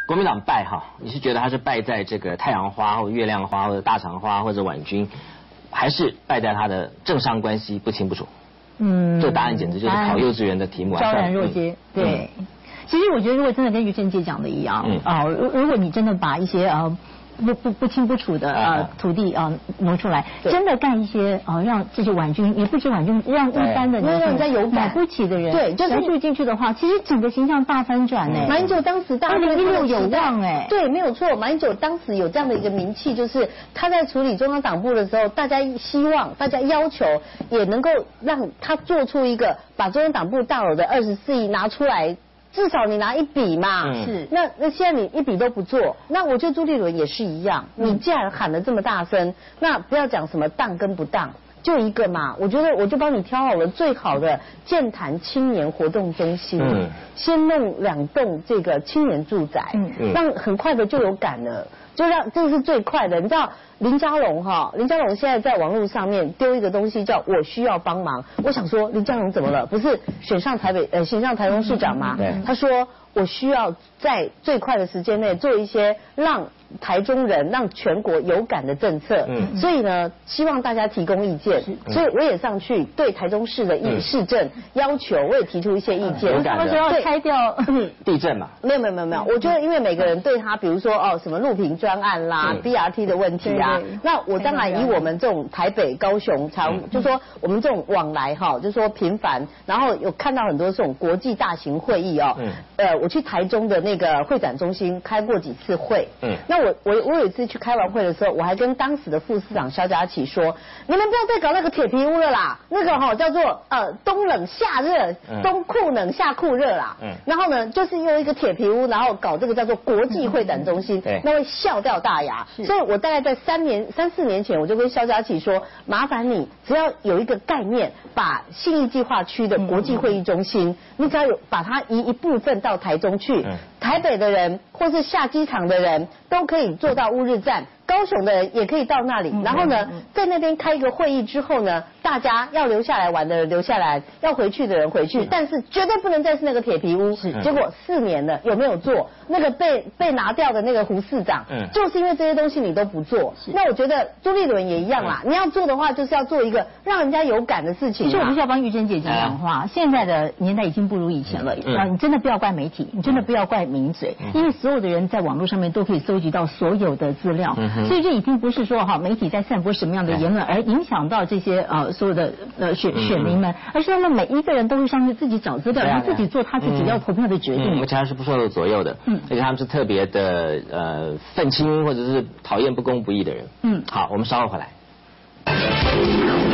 国民党败哈，你是觉得他是败在这个太阳花或者月亮花或者大肠花或者婉君，还是败在他的政商关系不清不楚？这答案简直就是考幼稚园的题目， 昭然若揭。对，其实我觉得如果真的跟于正杰讲的一样，如果你真的把一些不清不楚的土地挪出来，真的干一些让这些婉君，也不止婉君，让一般的人家有买不起的人， 对，就是住进去的话，其实整个形象大翻转呢。 马英九当时 2016有望哎， 对，没有错，马英九当时有这样的一个名气，就是他在处理中央党部的时候，大家希望、大家要求，也能够让他做出一个把中央党部大楼的24亿拿出来。至少你拿一笔嘛， 是。 那现在你一笔都不做，那我觉得朱立伦也是一样。你既然喊得这么大声，那不要讲什么当跟不当，就一个嘛。我觉得我就帮你挑好了最好的健谈青年活动中心，先弄2栋这个青年住宅，让很快的就有感了，就让这是最快的。你知道林佳龙现在在网络上面丢一个东西叫我需要帮忙，我想说林佳龙怎么了？不是选上台中市长吗？他说我需要在最快的时间内做一些让台中人、让全国有感的政策。所以呢，希望大家提供意见。所以我也上去对台中市的市政要求，我也提出一些意见。 他们说要拆掉地震嘛？ 没有。我觉得因为每个人对他，比如说什么路平专案啦、BRT 的问题啊，那我当然以我们这种台北、高雄就说我们这种往来就说频繁，然后有看到很多这种国际大型会议我去台中的那个会展中心开过几次会。那我有一次去开完会的时候，我还跟当时的副市长萧家琪说，你们不要再搞那个铁皮屋了啦，那个叫做冬冷夏热，冬酷冷夏酷热啦。然后呢，就是用一个铁皮屋，然后搞这个叫做国际会展中心，那会笑掉大牙。所以我大概在3、4年前，我就跟萧家琪说，麻烦你只要有一个概念，把信义计划区的国际会议中心，你只要把它移一部分到台中去，台北的人或是下机场的人都可以坐到乌日站，高雄的人也可以到那里。然后呢，在那边开一个会议之后呢，大家要留下来玩的人留下来，要回去的人回去，但是绝对不能再是那个铁皮屋。结果4年了，有没有做？那个被拿掉的那个胡市长，就是因为这些东西你都不做。那我觉得朱立伦也一样啦，你要做的话，就是要做一个让人家有感的事情。 其实我必须要帮玉珍姐讲话，现在的年代已经不如以前了。你真的不要怪媒体，你真的不要怪名嘴，因为所有的人在网络上面都可以搜集到所有的资料，所以这已经不是说媒体在散播什么样的言论而影响到这些所有的选民们，而是他们每一个人都会上去自己找资料，然后自己做他自己要投票的决定， 而且他是不受左右的，而且他们是特别的愤青或者是讨厌不公不义的人。好，我们稍后回来。